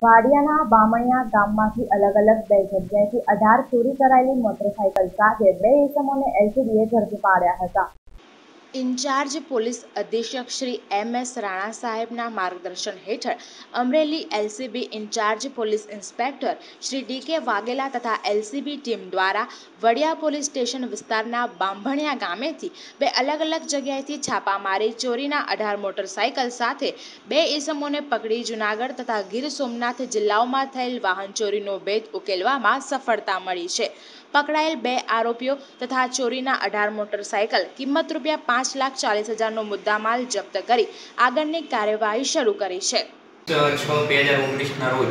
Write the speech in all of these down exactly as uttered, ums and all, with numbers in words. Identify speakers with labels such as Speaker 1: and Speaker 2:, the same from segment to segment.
Speaker 1: વાડિયાના બામણિયા ગામમાંથી અલગ અલગ બે જગ્યાએથી અઢાર ચોરી કરાયેલી મોટરસાઇકલ સાથે બે ઇસમોને એલસીબીએ ઝડપી પાડ્યા હતા। ઇન્ચાર્જ પોલીસ અધિક્ષક શ્રી એમ એસ રાણા સાહેબના માર્ગદર્શન હેઠળ Amreli LCB incharge police inspector Shri D K Vaghela તથા એલસીબી ટીમ દ્વારા વડિયા પોલીસ સ્ટેશન વિસ્તારના બામણિયા ગામેથી બે અલગ અલગ જગ્યાએથી છાપા મારી ચોરીના અઢાર મોટરસાઇકલ સાથે બે ઇસમોને પકડી જૂનાગઢ તથા ગીર સોમનાથ જિલ્લાઓમાં થયેલ વાહન ચોરીનો ભેદ ઉકેલવામાં સફળતા મળી છે। પકડાયેલ બે આરોપીઓ તથા ચોરીના અઢાર મોટરસાઇકલ કિંમત રૂપિયા પાંચ લાખ ચાલીસ હજારનો મુદ્દામાલ જપ્ત કરી આગળની કાર્યવાહી શરૂ કરી છે।
Speaker 2: છ બે હજાર ઓગણીસના રોજ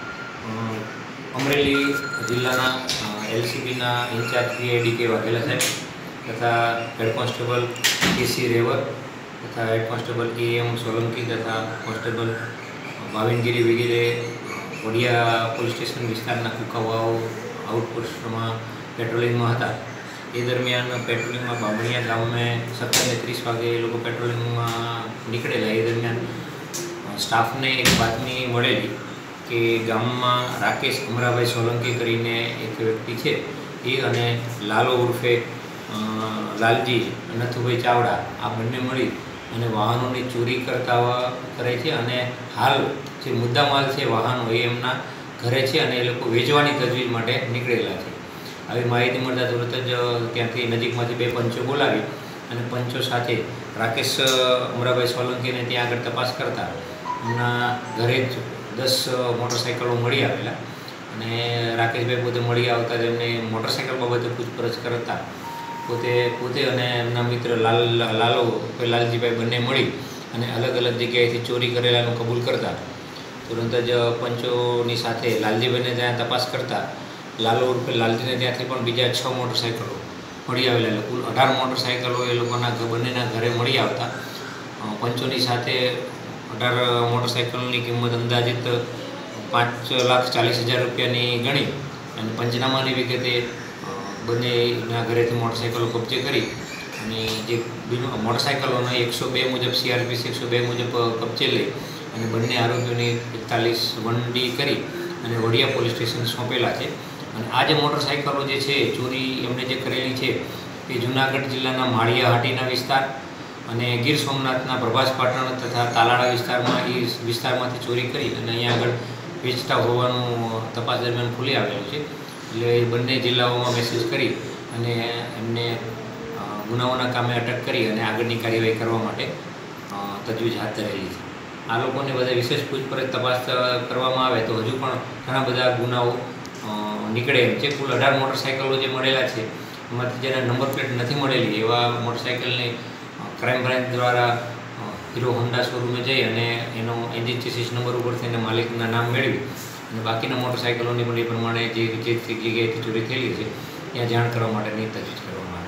Speaker 2: અમરેલી જિલ્લાના એલસીબીના ઇન્ચાર્જ ડી કે વાઘેલા સાહેબ તથા હેડ કોન્સ્ટેબલ કેસી રેવર તથા હેડ કોન્સ્ટેબલ એ એમ સોલંકી તથા કોન્સ્ટેબલ ભાવિનગીરી વગેરે વડિયા પોલીસ સ્ટેશન વિસ્તારના કુકાવાઓ આઉટપોસ્ટમાં પેટ્રોલિંગમાં હતા। એ દરમિયાન પેટ્રોલિંગમાં બામણિયા ગામે સત્તરને ત્રીસ વાગે એ લોકો પેટ્રોલિંગમાં નીકળેલા। એ દરમિયાન સ્ટાફને એક બાતમી મળેલી કે ગામમાં રાકેશ અમરાભાઈ સોલંકી કરીને એક વ્યક્તિ છે, એ અને લાલો ઉર્ફે લાલજી નથુભાઈ ચાવડા આ બંને મળી અને વાહનોની ચોરી કરતા કરે છે અને હાલ જે મુદ્દામાલ છે વાહનો એ એમના ઘરે છે અને એ લોકો વેચવાની તજવીજ માટે નીકળેલા છે। આવી માહિતી મળતા તુરત જ ત્યાંથી નજીકમાંથી બે પંચો બોલાવી અને પંચો સાથે રાકેશ અમરાભાઈ સોલંકીને ત્યાં આગળ તપાસ કરતા એમના ઘરે જ દસ મોટરસાઇકલો મળી આવેલા અને રાકેશભાઈ પોતે મળી આવતા તેમને મોટરસાઇકલ બાબતે પૂછપરછ કરતા પોતે પોતે અને એમના મિત્ર લાલ લાલો લાલજીભાઈ બંને મળી અને અલગ અલગ જગ્યાએથી ચોરી કરેલાનું કબૂલ કરતા તુરંત જ પંચોની સાથે લાલજીભાઈને ત્યાં તપાસ કરતા લાલો ઉર્ફે લાલજીને ત્યાંથી પણ બીજા છ મોટરસાઇકલો મળી આવેલા, એટલે કુલ અઢાર મોટરસાઇકલો એ લોકોના બંનેના ઘરે મળી આવતા પંચોની સાથે અઢાર મોટરસાઇકલની કિંમત અંદાજિત પાંચ લાખ ચાલીસ હજાર રૂપિયાની ગણી અને પંચનામાની વિગતે બંનેના ઘરેથી મોટરસાઇકલો કબજે કરી અને જે મોટરસાઇકલોના એકસો બે મુજબ સીઆરપીસી એકસો બે મુજબ કબજે લઈ અને બંને આરોપીઓની એકતાલીસ વન ડી કરી અને વડિયા પોલીસ સ્ટેશન સોંપેલા છે। અને આ જે મોટરસાઇકલો જે છે ચોરી એમણે જે કરેલી છે એ જૂનાગઢ જિલ્લાના માળિયા હાટીના વિસ્તાર અને ગીર સોમનાથના પ્રભાસ પાટણ તથા તાલાળા વિસ્તારમાં એ વિસ્તારમાંથી ચોરી કરી અને અહીંયા આગળ વેચતા હોવાનું તપાસ દરમિયાન ખુલી આવેલું છે। એટલે એ બંને જિલ્લાઓમાં મેસેજ કરી અને એમને ગુનાઓના કામે અટક કરી અને આગળની કાર્યવાહી કરવા માટે તજવીજ હાથ ધરેલી છે। આ લોકોને બધા વિશેષ પૂછપરછ તપાસ કરવામાં આવે તો હજુ પણ ઘણા બધા ગુનાઓ નીકળે એમ છે। કુલ અઢાર મોટરસાઇકલો જે મળેલા છે એમાંથી જેના નંબર પ્લેટ નથી મળેલી એવા મોટરસાઇકલને ક્રાઇમ બ્રાન્ચ દ્વારા હીરો હોન્ડા શોરૂમે જઈ અને એનો એન્જિન ચેસીસ નંબર ઉપરથી એને માલિકના નામ મેળવી અને બાકીના મોટરસાઇકલોની પણ એ પ્રમાણે જે જે જગ્યાએથી ચોરી થયેલી છે ત્યાં જાણ કરવા માટેની તજવીજ કરવામાં આવે।